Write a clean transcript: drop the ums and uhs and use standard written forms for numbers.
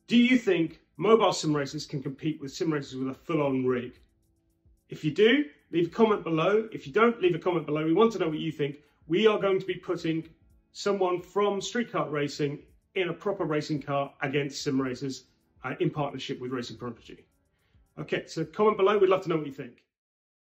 Do you think mobile sim racers can compete with sim racers with a full-on rig? If you do, leave a comment below. If you don't, leave a comment below. We want to know what you think. We are going to be putting someone from street kart racing in a proper racing car against sim racers in partnership with Racing Prodigy. Okay, so comment below. We'd love to know what you think.